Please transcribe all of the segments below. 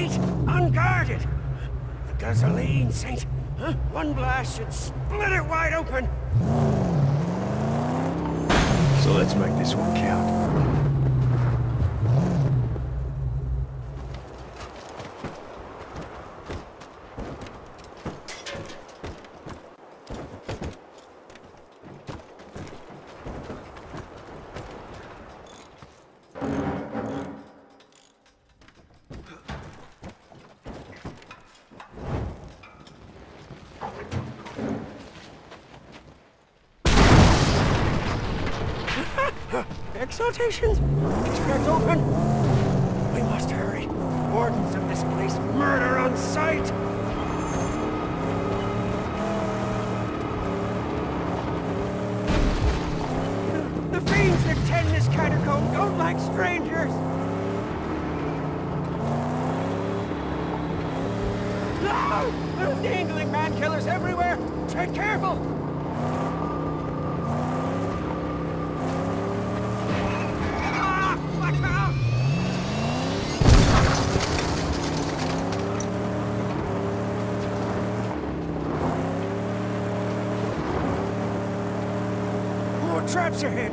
Saint, unguarded. The gasoline, Saint. Huh? One blast should split it wide open. So let's make this one count. Exaltations? Extract open? We must hurry. Wardens of this place murder on sight. The fiends that tend this catacomb don't like strangers. No! There are dangling man-killers everywhere. Tread careful. Traps ahead!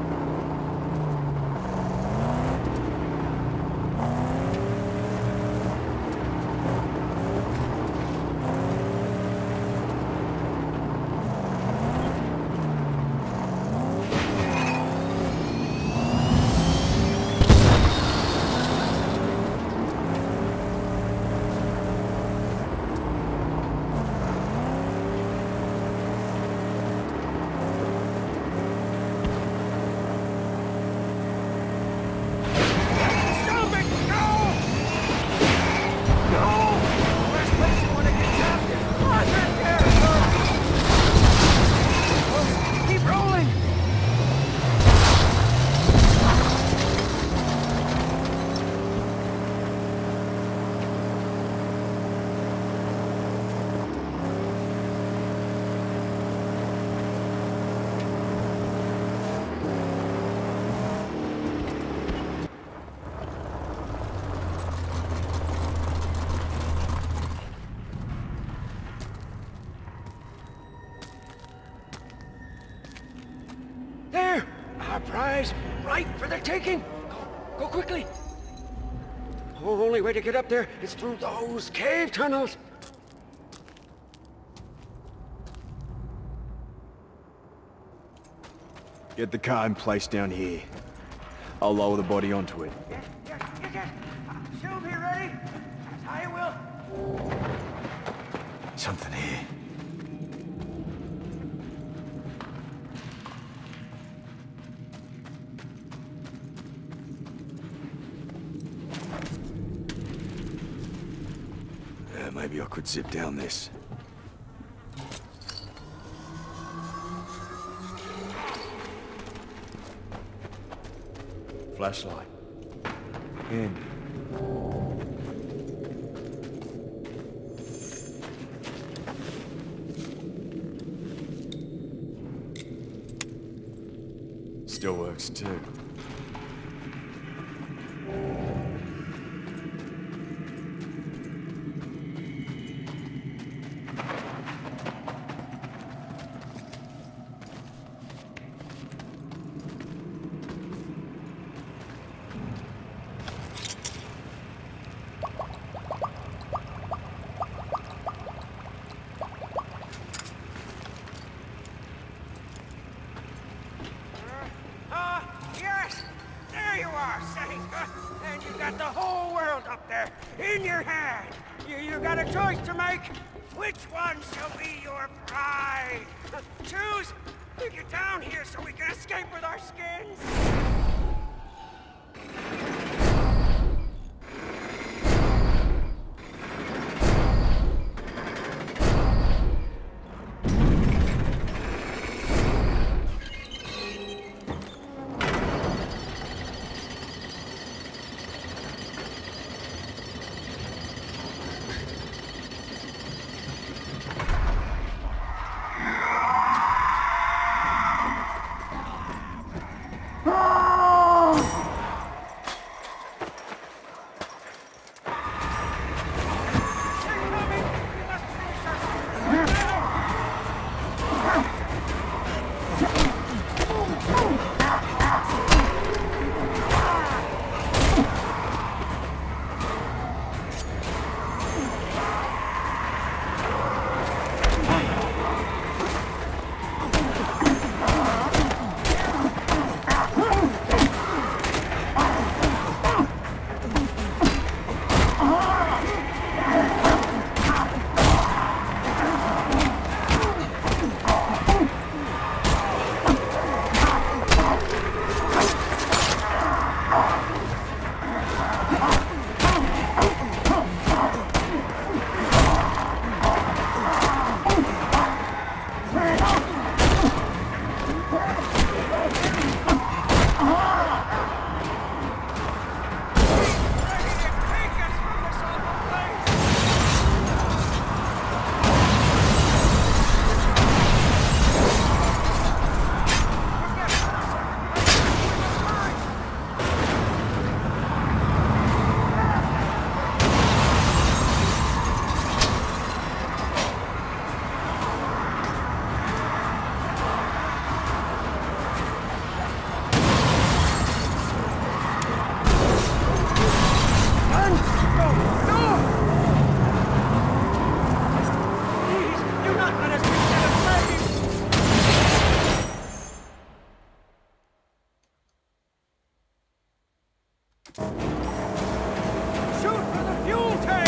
There! Our prize, ripe for the taking! Go quickly! The only way to get up there is through those cave tunnels! Get the car in place down here. I'll lower the body onto it. Yes. She'll be ready. I will. Something here. Maybe I could zip down this. Flashlight. Handy. Still works too. And you got the whole world up there, in your hand. You got a choice to make. Which one shall be your pride? Choose. Get down here so we can escape with our skins. Ah! Shoot for the fuel tank!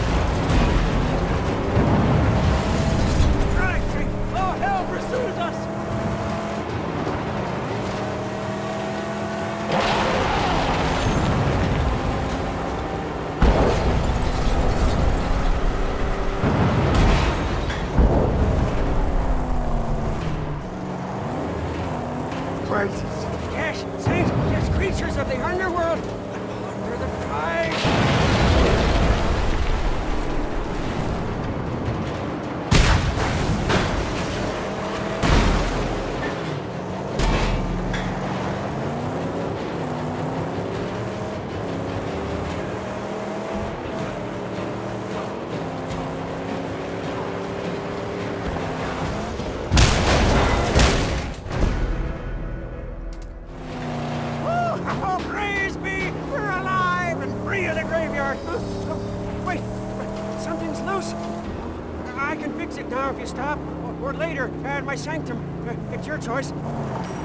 Right, oh, hell pursues us! Yes, Saint, yes, creatures of the underworld, under the prize. Oh, praise be! We're alive and free of the graveyard! Wait, something's loose. I can fix it now if you stop, or later at my sanctum. It's your choice.